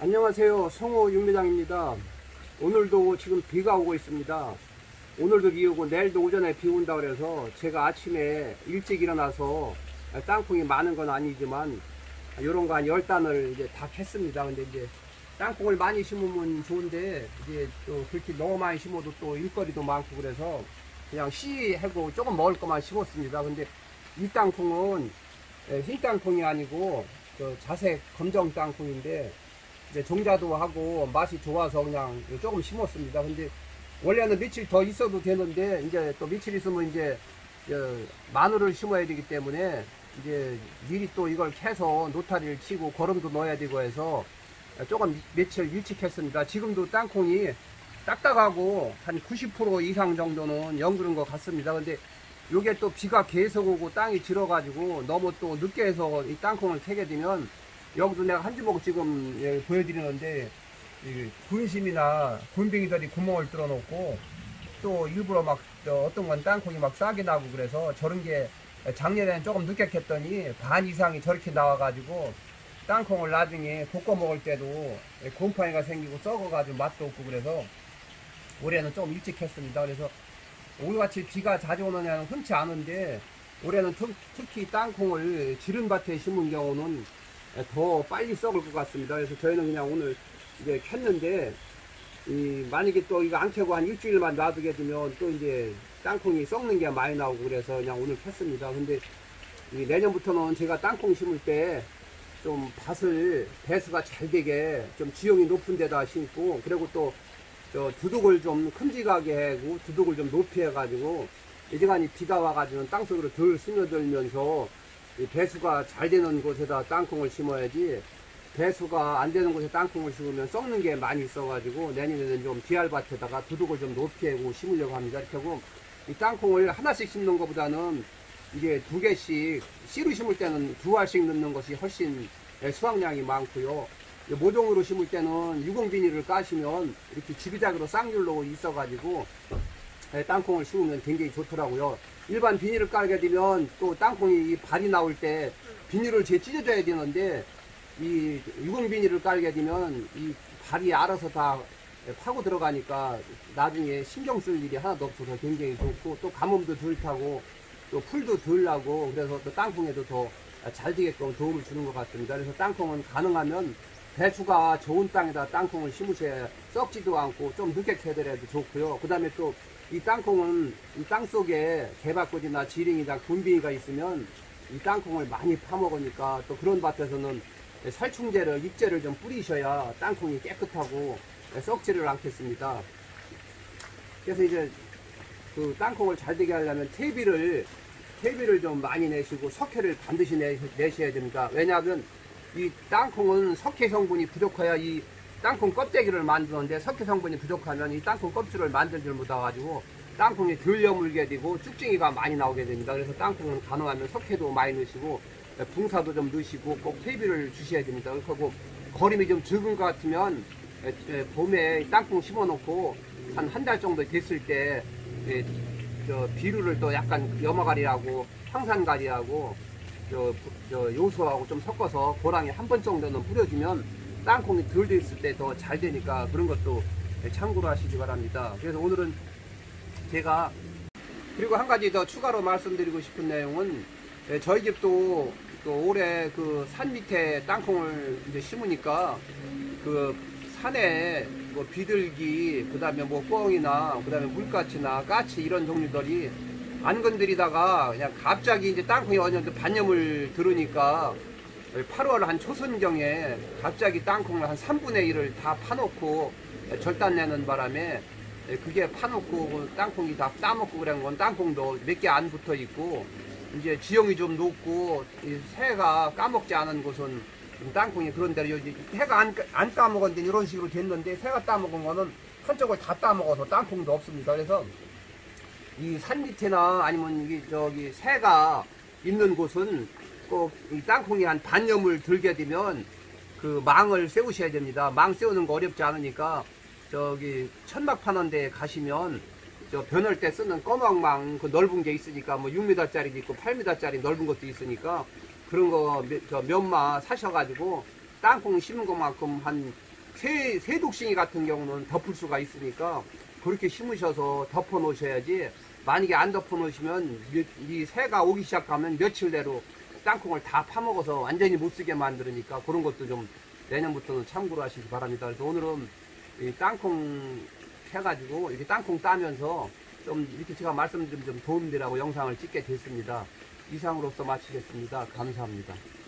안녕하세요. 성호 윤매장입니다. 오늘도 지금 비가 오고 있습니다. 오늘도 비 오고 내일도 오전에 비 온다 그래서 제가 아침에 일찍 일어나서 땅콩이 많은 건 아니지만 요런 거 한 10단을 이제 다 캤습니다. 근데 이제 땅콩을 많이 심으면 좋은데 이제 또 그렇게 너무 많이 심어도 또 일거리도 많고 그래서 그냥 씨하고 조금 먹을 것만 심었습니다. 근데 이 땅콩은 흰 땅콩이 아니고 자색 검정 땅콩인데 이제 종자도 하고 맛이 좋아서 그냥 조금 심었습니다. 근데 원래는 며칠 더 있어도 되는데 이제 또 며칠 있으면 이제 마늘을 심어야 되기 때문에 이제 미리 또 이걸 캐서 노타리를 치고 거름도 넣어야 되고 해서 조금 며칠 일찍 했습니다. 지금도 땅콩이 딱딱하고 한 90% 이상 정도는 연그른 것 같습니다. 근데 요게 또 비가 계속 오고 땅이 질어가지고 너무 또 늦게 해서 이 땅콩을 캐게 되면 여기도 내가 한 주먹 지금 보여드리는데 군심이나 군뱅이들이 구멍을 뚫어 놓고 또 일부러 막 어떤 건 땅콩이 막 싸게 나고 그래서 저런 게 작년에는 조금 늦게 캤더니 반 이상이 저렇게 나와가지고 땅콩을 나중에 볶아 먹을 때도 곰팡이가 생기고 썩어가지고 맛도 없고 그래서 올해는 좀 일찍 했습니다. 그래서 오늘같이 비가 자주 오는 해는 흔치 않은데 올해는 특히 땅콩을 지른 밭에 심은 경우는 더 빨리 썩을 것 같습니다. 그래서 저희는 그냥 오늘 이제 캤는데 만약에 또 이거 안 캐고 한 일주일만 놔두게 되면 또 이제 땅콩이 썩는 게 많이 나오고 그래서 그냥 오늘 캤습니다. 근데 내년부터는 제가 땅콩 심을 때 좀 밭을 배수가 잘 되게 좀 지형이 높은 데다 심고 그리고 또 두둑을 좀 큼직하게 하고 두둑을 좀 높이 해가지고 이제간이 비가 와가지고 땅속으로 덜 스며들면서 배수가 잘 되는 곳에다 땅콩을 심어야지 배수가 안 되는 곳에 땅콩을 심으면 썩는 게 많이 있어가지고 내년에는 좀 비알밭에다가 두둑을 좀 높이 하고 심으려고 합니다. 이렇게 하고 이 땅콩을 하나씩 심는 것보다는 이게 2개씩 씨로 심을 때는 2알씩 넣는 것이 훨씬 수확량이 많고요. 모종으로 심을 때는 유공 비닐을 까시면 이렇게 지그작으로 쌍줄로 있어가지고 땅콩을 심으면 굉장히 좋더라고요. 일반 비닐을 깔게 되면 또 땅콩이 발이 나올 때 비닐을 찢어줘야 되는데 이 유공 비닐을 깔게 되면 이 발이 알아서 다 파고 들어가니까 나중에 신경 쓸 일이 하나도 없어서 굉장히 좋고 또 가뭄도 덜 타고 또 풀도 덜 나고 그래서 또 땅콩에도 더 잘 되게끔 도움을 주는 것 같습니다. 그래서 땅콩은 가능하면 배수가 좋은 땅에다 땅콩을 심으셔야 썩지도 않고 좀 늦게 캐더라도 좋고요. 그 다음에 또 이 땅콩은 이 땅 속에 개밥꽂이나 지렁이나 곰뱅이가 있으면 이 땅콩을 많이 파먹으니까 또 그런 밭에서는 살충제를, 입제를 좀 뿌리셔야 땅콩이 깨끗하고 썩지를 않겠습니다. 그래서 이제 그 땅콩을 잘 되게 하려면 퇴비를 좀 많이 내시고 석회를 반드시 내셔야 됩니다. 왜냐하면 이 땅콩은 석회 성분이 부족해야 이 땅콩 껍데기를 만드는데 석회 성분이 부족하면 이 땅콩 껍질을 만들지 못해가지고 땅콩이 덜 여물게 되고 쭉증이가 많이 나오게 됩니다. 그래서 땅콩은 가능하면 석회도 많이 넣으시고 붕사도 좀 넣으시고 꼭 퇴비를 주셔야 됩니다. 그리고 거림이 좀 적은 것 같으면 봄에 땅콩 심어 놓고 한 달 정도 됐을 때 비료를 또 약간 염화가리하고 황산가리하고 요소하고 좀 섞어서 고랑에 한 번 정도는 뿌려주면 땅콩이 덜 됐을 때 더 잘 되니까 그런 것도 참고로 하시기 바랍니다. 그래서 오늘은 제가 그리고 한 가지 더 추가로 말씀드리고 싶은 내용은 저희 집도 또 올해 그 산 밑에 땅콩을 이제 심으니까 그 산에 뭐 비둘기, 그 다음에 뭐 꿩이나 그 다음에 물가치나 까치 이런 종류들이 안 건드리다가 그냥 갑자기 이제 땅콩이 어느 정도 반염을 들으니까 8월 한 초순경에 갑자기 땅콩을 한 3분의 1을 다 파놓고 절단 내는 바람에 그게 파놓고 땅콩이 다 따먹고 그런 건 땅콩도 몇 개 안 붙어 있고 이제 지형이 좀 높고 새가 까먹지 않은 곳은 땅콩이 그런 대로 해가 안 따먹었는데 이런 식으로 됐는데 새가 따먹은 거는 한쪽을 다 따먹어서 땅콩도 없습니다. 그래서 이 산 밑에나 아니면 저기 새가 있는 곳은 꼭 이 땅콩이 한 반염을 들게 되면 그 망을 세우셔야 됩니다. 망 세우는 거 어렵지 않으니까 저기 천막 파는 데 가시면 저 변할 때 쓰는 꺼막망 그 넓은 게 있으니까 뭐 6m짜리도 있고 8m짜리 넓은 것도 있으니까 그런 거 저 몇마 사셔가지고 땅콩 심은 것만큼 한 새독싱이 같은 경우는 덮을 수가 있으니까 그렇게 심으셔서 덮어 놓으셔야지, 만약에 안 덮어 놓으시면 이 새가 오기 시작하면 며칠 내로 땅콩을 다 파먹어서 완전히 못 쓰게 만들으니까 그런 것도 좀 내년부터는 참고로 하시기 바랍니다. 그래서 오늘은 이 땅콩 해가지고 이렇게 땅콩 따면서 좀 이렇게 제가 말씀드리면 좀 도움되라고 영상을 찍게 됐습니다. 이상으로서 마치겠습니다. 감사합니다.